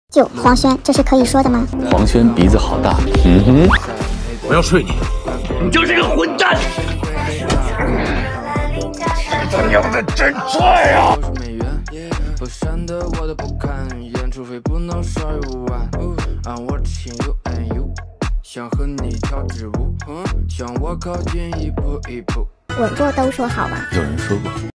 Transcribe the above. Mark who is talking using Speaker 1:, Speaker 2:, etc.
Speaker 1: 就黄轩，这是可以说的吗？
Speaker 2: 黄轩鼻子好大。
Speaker 3: 我要睡你，你就是个混蛋！他娘的真帅啊！不闪的我都不看，演出费不能少于5万。按我的心有恩有，想和你跳支舞，向我靠近一步一步。
Speaker 1: 稳坐都说好吗？
Speaker 2: 有人说过。